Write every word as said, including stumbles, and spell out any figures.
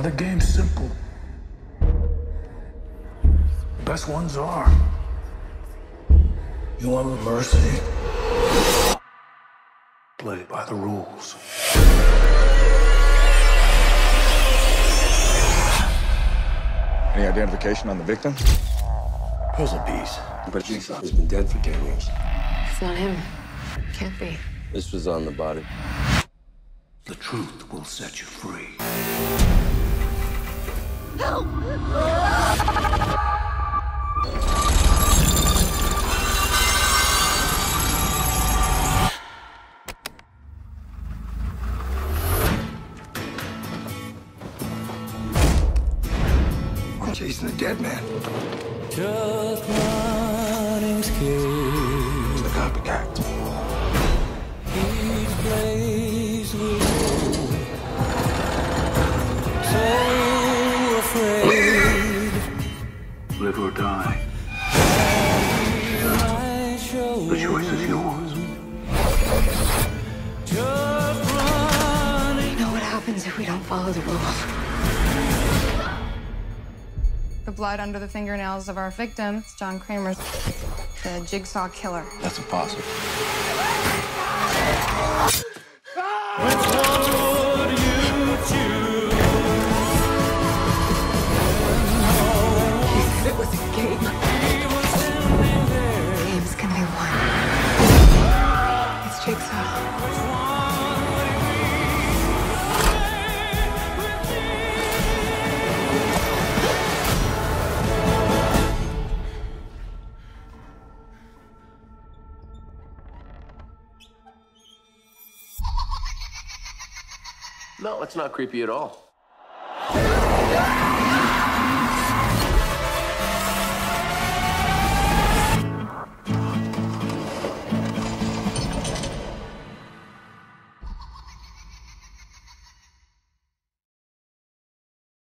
the game's simple. Best ones are. You want mercy? Play by the rules. Any identification on the victim? Puzzle piece. But Jigsaw has been dead for ten years. It's not him. Can't be. This was on the body. The truth will set you free. Help! I'm chasing the dead man. Just running scared. It's the copycat. Each place we go, so afraid. Live or die. I show The choice is yours. just running. You know what happens if we don't follow the rules? The blood under the fingernails of our victim, John Kramer, the Jigsaw killer. That's impossible. Which one would you choose? He said it was a game. He was standing there. The game's gonna be won. It's Jigsaw. Which one would it No, it's not creepy at all.